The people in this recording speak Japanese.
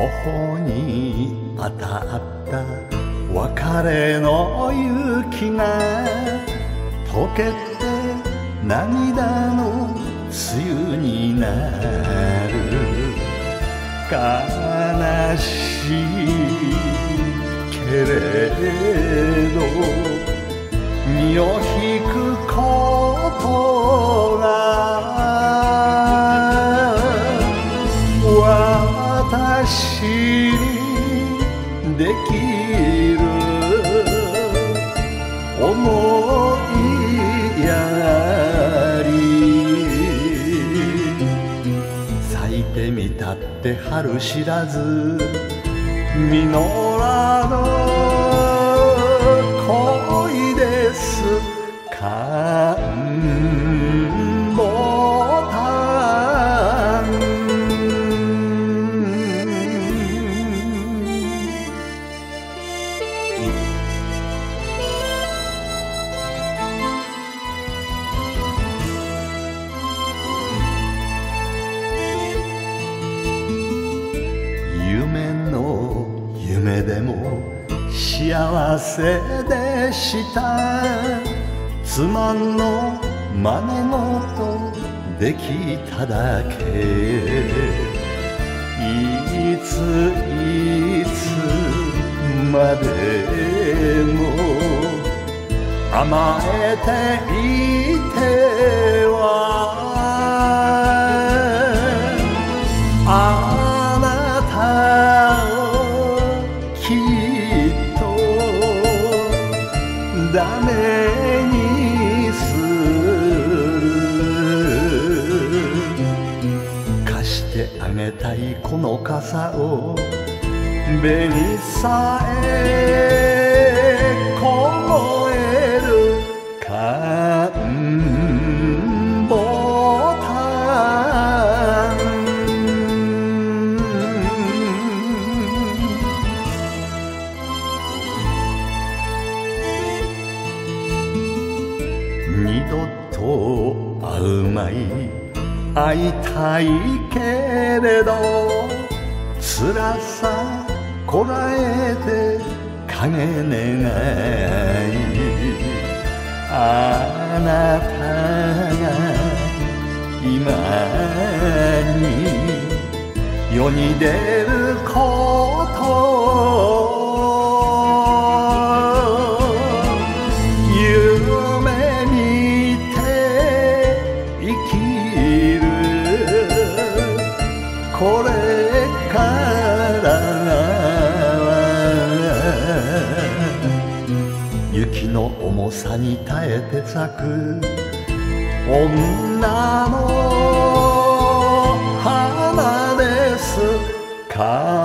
頬に当たった別れの雪が溶けて涙の梅雨になる。悲しいけれど身を引くことが私にできる。思いやり咲いてみたって春知らず実らぬ恋です。かんぼたん夢でも幸せでした。妻の真似事できただけ。いついつまでも甘えていてはあなたをきっとダメにする。貸してあげたいこの傘を紅さえ凍えるかんぼたん。二度と会うまい会いたいけれど辛さこらえて影願い。あなたが今に世に出ること夢見て生きる。これから雪の重さに耐えて咲く女の花です。